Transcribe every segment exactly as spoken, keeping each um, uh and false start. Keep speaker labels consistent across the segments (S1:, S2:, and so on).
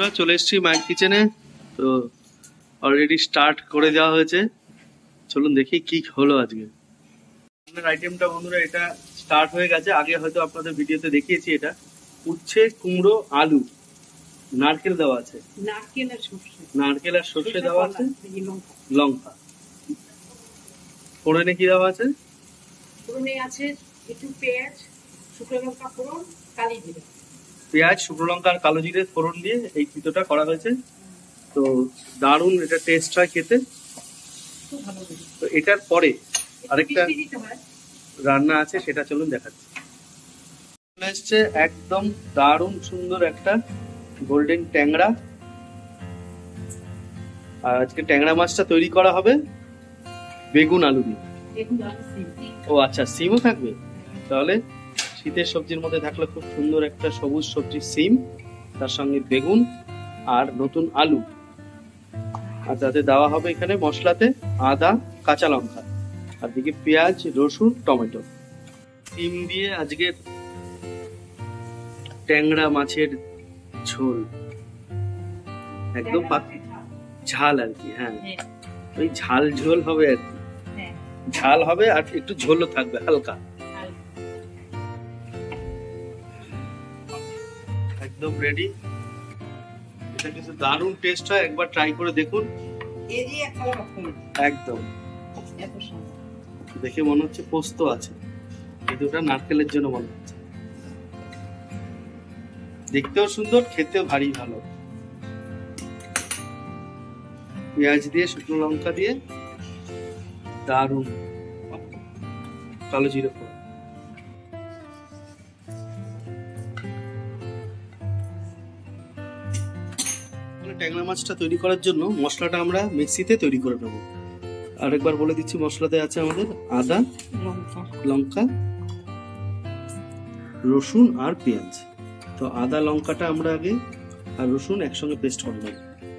S1: বন্ধুরা চলে এসেছি মায়ের কিচেনে। তো অলরেডি স্টার্ট করে দেওয়া হয়েছে, চলুন দেখি কি হলো আজকে। আইটেমটা বন্ধুরা এটা স্টার্ট হয়ে গেছে, আগে হয়তো আপনাদের ভিডিওতে দেখিয়েছি। এটা উচ্ছে, কুমড়ো, আলু, নারকেল দেওয়া আছে, নারকেল আর সর্ষে নারকেল আর সর্ষে দেওয়া আছে, লঙ্কা। ফোড়নে কি দেওয়া আছে?
S2: ফোড়নে আছে একটু পেঁয়াজ, শুকনো লঙ্কা ফোড়ন, কালি জিরে।
S1: পেঁয়াজ, শুকনো লঙ্কা আর কালো জিরে ফোড়ন দিয়ে এই পিঠোটা করা হয়েছে। তো দারুণ এটা টেস্ট হয় খেতে। তো এটার পরে আরেকটা রান্না আছে, সেটা চলুন দেখাচ্ছি। এসছে একদম দারুণ সুন্দর একটা গোল্ডেন ট্যাংরা। আর আজকে ট্যাংরা মাছটা তৈরি করা হবে বেগুন আলু দিয়ে। ও আচ্ছা, সিমও থাকবে। তাহলে শীতের সবজির মধ্যে থাকলে খুব সুন্দর একটা সবুজ সবজি সিম, তার সঙ্গে বেগুন আর নতুন আলু। আর তাতে দেওয়া হবে এখানে মশলাতে আদা, কাঁচা লঙ্কা, আর দিকে পেঁয়াজ, রসুন, টমেটো। সিম দিয়ে আজকে ট্যাংরা মাছের ঝোল, একদম ঝাল আর কি। হ্যাঁ, ওই ঝাল ঝোল হবে আর কি, ঝাল হবে আর একটু ঝোলও থাকবে হালকা। একদম রেডি। এটা কিন্তু দারুণ টেস্ট হয়, একবার ট্রাই করে দেখুন। একদম দেখে মনে হচ্ছে পোস্ত আছে, কিন্তু ওটা নারকেলের জন্য মনে হচ্ছে। দেখতেও সুন্দর, খেতেও ভারী ভালো। পেঁয়াজ দিয়ে, শুকনো লঙ্কা দিয়ে দারুণ, কালো জিরে ফোড়ন। ট্যাংরা মাছটা তৈরি করার জন্য মশলাটা আমরা মিক্সিতে তৈরি করে নেব। আরেকবার বলে দিচ্ছি, মশলাতে আছে আমাদের আদা, লঙ্কা, রসুন আর পেঁয়াজ। তো আদা লঙ্কাটা আমরা আগে আর রসুন একসঙ্গে পেস্ট করে নেব।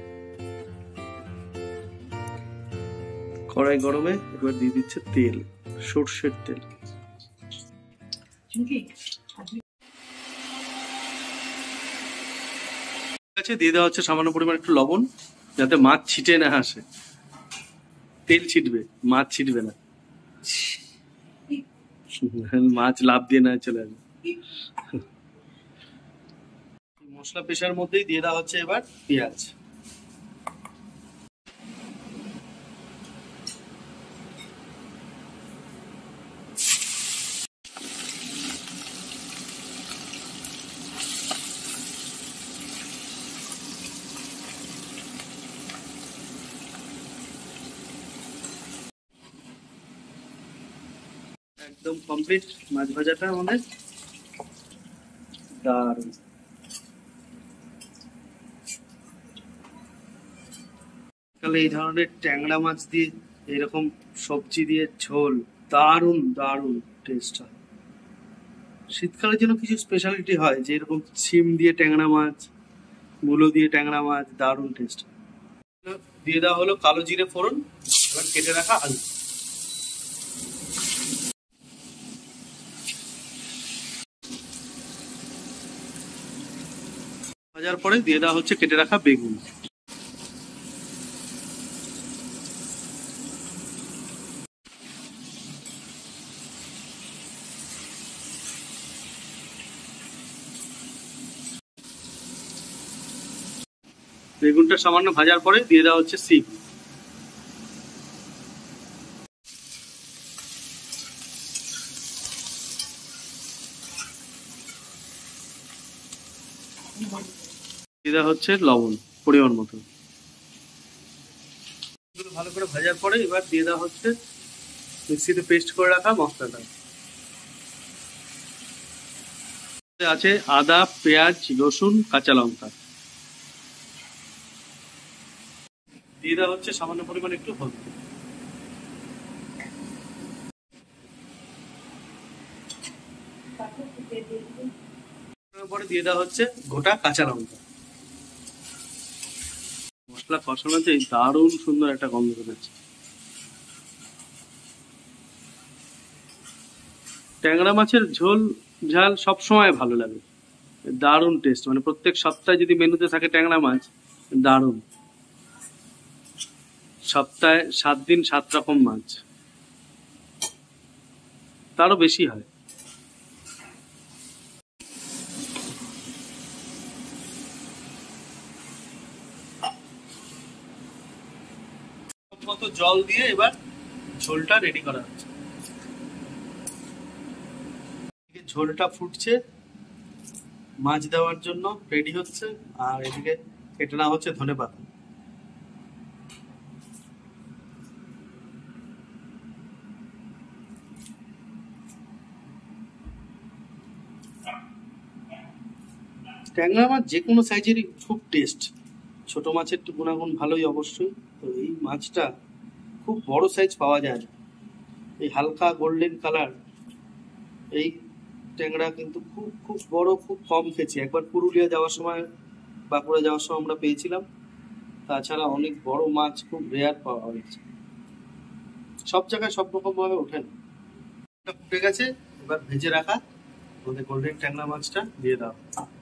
S1: কড়াই গরমে এবার দিয়ে দিচ্ছে তেল, সর্ষের তেল। দিয়ে দেওয়া হচ্ছে সামান্য পরিমাণ একটু লবণ, যাতে মাছ ছিটে না আসে। তেল ছিটবে, মাছ ছিটবে না, মাছ লাভ দিয়ে না চলে আসবে। মশলা পেশার মধ্যেই দিয়ে দেওয়া হচ্ছে এবার পেঁয়াজ। একদম কমপ্লিট মাছ ভাজাটা আমাদের দারুণ। তাহলে এই ধরনের ট্যাংরা মাছ দিয়ে এরকম সবজি দিয়ে ঝোল দারুণ দারুণ টেস্ট হয়। শীতকালের জন্য কিছু স্পেশালিটি হয়, যে এরকম সিম দিয়ে ট্যাংরা মাছ, মূলো দিয়ে ট্যাংরা মাছ, দারুণ টেস্ট। দিয়ে দেওয়া হলো কালো জিরে ফোড়ন, এবার কেটে রাখা আলু। ভাজার পরে দিয়ে দেওয়া হচ্ছে কেটে রাখা বেগুন। বেগুনটা সামান্য ভাজার পরে দিয়ে দেওয়া হচ্ছে সিম। দিয়ে দেওয়া হচ্ছে লবণ পরিমাণ মতো। ভালো করে ভাজার পরে এবার দিয়ে দেওয়া হচ্ছে মিক্সিতে পেস্ট করে রাখা মশলাটা। আছে আদা, পেঁয়াজ, রসুন, কাঁচা লঙ্কা। দিয়ে দেওয়া হচ্ছে সামান্য পরিমাণ একটু হলুদ। পরে দিয়ে দেওয়া হচ্ছে গোটা কাঁচা লঙ্কা। মশলা কষানোতে দারুণ সুন্দর একটা গন্ধ বেরোচ্ছে। ট্যাংরা মাছের ঝোল ঝাল সবসময় ভালো লাগে। দারুণ টেস্ট, মানে প্রত্যেক সপ্তাহে যদি মেনুতে থাকে ট্যাংরা মাছ, দারুণ। সপ্তাহে সাত দিন সাত রকম মাছ, তারও বেশি হয়। মতো জল দিয়ে এবার ঝোলটা রেডি করা হচ্ছে। ঝোলটা ফুটছে, মাছ দেওয়ার জন্য রেডি হচ্ছে, আর এদিকে কেটে নেওয়া হচ্ছে ধনেপাতা। ট্যাংরা মাছ যে কোনো সাইজেরই খুব টেস্ট, ছোট মাছের তো গুণাগুণ ভালোই অবশ্যই। তো এই মাছটা খুব বড় সাইজ পাওয়া যায়, এই হালকা গোল্ডেন কালার এই ট্যাংরা কিন্তু খুব খুব বড়, খুব কম খেয়েছি। একবার পুরুলিয়া যাওয়ার সময়, বাঁকুড়া যাওয়ার সময় আমরা পেয়েছিলাম, তাছাড়া অনেক বড় মাছ খুব রেয়ার পাওয়া হয়েছে। সব জায়গায় সব রকম ভাবে ওঠে না। ফুটে গেছে, এবার ভেজে রাখা আমাদের গোল্ডেন ট্যাংরা মাছটা দিয়ে দাও।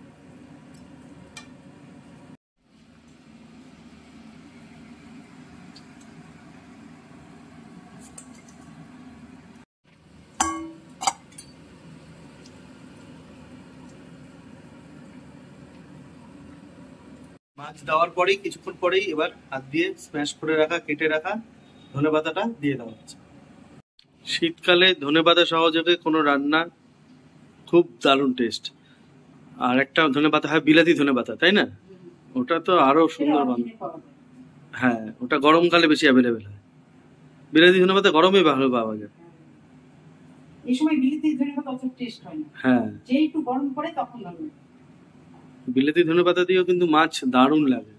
S1: মাছ দেওয়ার পরেই কিছুক্ষণ পরেই এবার হাত দিয়ে স্ম্যাশ করে রাখা কেটে রাখা ধনেপাতাটা দিয়ে দেওয়া হচ্ছে। শীতকালে ধনেপাতা সহযোগে কোনো রান্না খুব দারুণ টেস্ট। আর একটা ধনেপাতা হয় বিলাতি ধনেপাতা, তাই না? ওটা তো আরো সুন্দর বানায়। হ্যাঁ, ওটা গরমকালে বেশি অ্যাভেলেবেল হয়। বিলাতি ধনেপাতা গরমে ভালো পাওয়া যায়।
S2: এই সময় বিলাতি ধনেপাতা অত টেস্ট হয় না।
S1: হ্যাঁ,
S2: যে একটু গরম পড়ে তখন ভালো লাগে।
S1: বিলাতি ধনেপাতা দিয়েও কিন্তু মাছ দারুণ লাগে।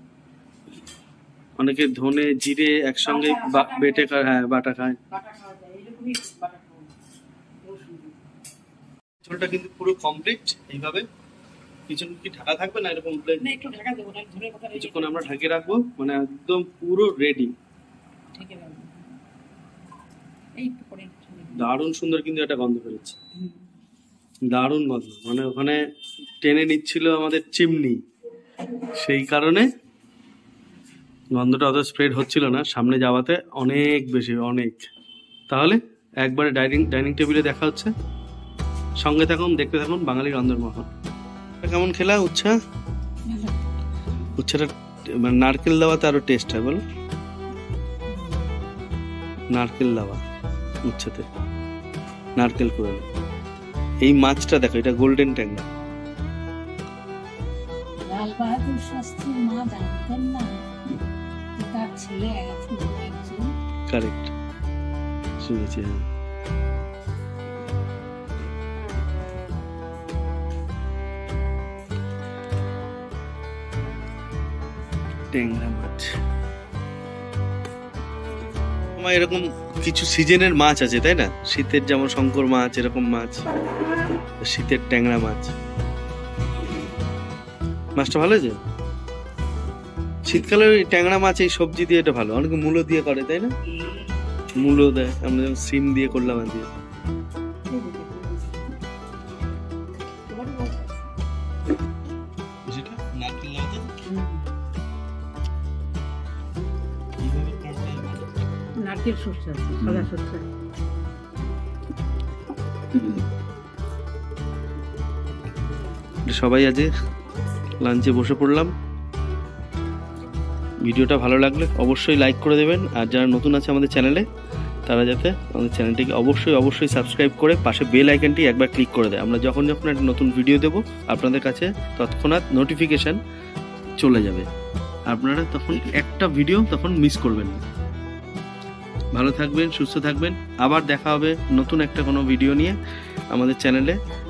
S1: অনেকে ধনে জিরে একসঙ্গে বেটে খায়, হ্যাঁ বাটা খায়। ঝোলটা কিন্তু পুরো কমপ্লিট। এইভাবে কিছু কি ঢাকা থাকবে না, এরকম
S2: না একটু ঢাকা দেব না, ধনেপাতা
S1: কিছুক্ষণ আমরা ঢেকে রাখবো, মানে একদম পুরো রেডি।
S2: ঢেকে রাখবো। এই পরে
S1: দারুণ সুন্দর কিন্তু একটা গন্ধ বেরোচ্ছে, দারুণ গন্ধ। মানে ওখানে টেনে নিচ্ছিল আমাদের চিমনি, সেই কারণে গন্ধটা অত স্প্রেড হচ্ছিল না। সামনে যাওয়াতে অনেক বেশি, অনেক। তাহলে একবারে ডাইনিং ডাইনিং টেবিলে দেখা হচ্ছে। সঙ্গে থাকুন, দেখতে থাকুন বাঙালি রন্ধনমহল। কেমন খেলা উচ্ছা? উচ্ছাটা মানে নারকেল দেওয়াতে আরো টেস্ট হয়, বলো? নারকেল দেওয়া উচ্ছাতে, নারকেল করে। এই মাছটা দেখো, এটা গোল্ডেন ট্যাংরা।
S3: লাল বাহাদুর শাস্ত্রীর মা জানতেন না তার ছেলে একজন।
S1: কারেক্ট, শুনেছি। হ্যাঁ, ট্যাংরা মাছ। তোমার এরকম কিছু সিজনের মাছ আছে, তাই না? শীতের যেমন শঙ্কর মাছ, এরকম মাছ, শীতের ট্যাংরা মাছ। মাছটা ভালো আছে। শীতকালে ওই ট্যাংরা মাছ এই সবজি দিয়ে এটা ভালো। অনেকে মূলো দিয়ে করে, তাই না? মূলো দেয়, আমরা যেমন সিম দিয়ে করলাম আর দিয়ে।
S2: নারকেল সরষে আছে, সাদা সরষে।
S1: সবাই আজ লাঞ্চে বসে পড়লাম। ভিডিওটা ভালো লাগলে অবশ্যই লাইক করে দেবেন, আর যারা নতুন আছে আমাদের চ্যানেলে তারা যাতে আমাদের চ্যানেলটিকে অবশ্যই অবশ্যই সাবস্ক্রাইব করে পাশে বেল আইকনটি একবার ক্লিক করে দেয়। আমরা যখন যখন একটা নতুন ভিডিও দেব আপনাদের কাছে তৎক্ষণাৎ নোটিফিকেশান চলে যাবে, আপনারা তখন একটা ভিডিও তখন মিস করবেন না। ভালো থাকবেন, সুস্থ থাকবেন। আবার দেখা হবে নতুন একটা কোনো ভিডিও নিয়ে আমাদের চ্যানেলে।